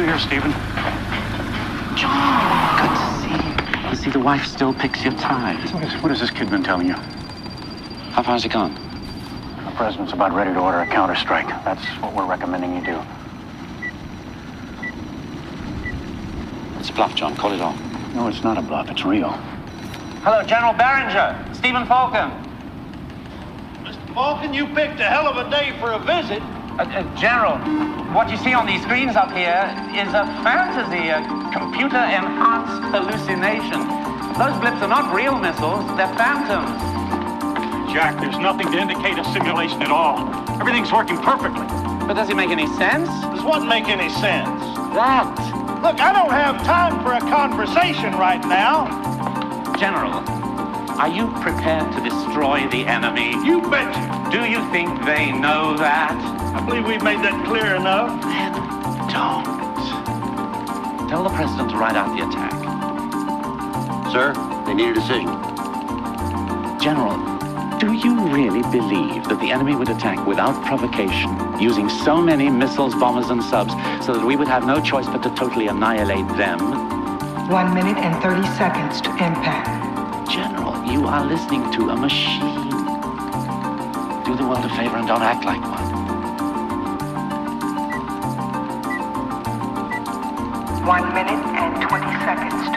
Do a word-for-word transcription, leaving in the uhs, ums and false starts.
here, Stephen. John, good to see you. You see, the wife still picks your ties. What, is, what has this kid been telling you? How far has he gone? The president's about ready to order a counterstrike. That's what we're recommending you do. It's a bluff, John. Call it off. No, it's not a bluff. It's real. Hello, General Barringer. Stephen Falcon. Mister Falcon, you picked a hell of a day for a visit. Uh, uh, General, what you see on these screens up here is a fantasy, a computer-enhanced hallucination. Those blips are not real missiles, they're phantoms. Jack, there's nothing to indicate a simulation at all. Everything's working perfectly. But does it make any sense? Does what make any sense? That. Look, I don't have time for a conversation right now. General, are you prepared to destroy the enemy? You betcha. Do you think they know that? I believe we've made that clear enough. Then don't. Tell the president to ride out the attack. Sir, they need a decision. General, do you really believe that the enemy would attack without provocation, using so many missiles, bombers, and subs, so that we would have no choice but to totally annihilate them? One minute and thirty seconds to impact. General, you are listening to a machine. Do the world a favor and don't act like one. One minute and twenty seconds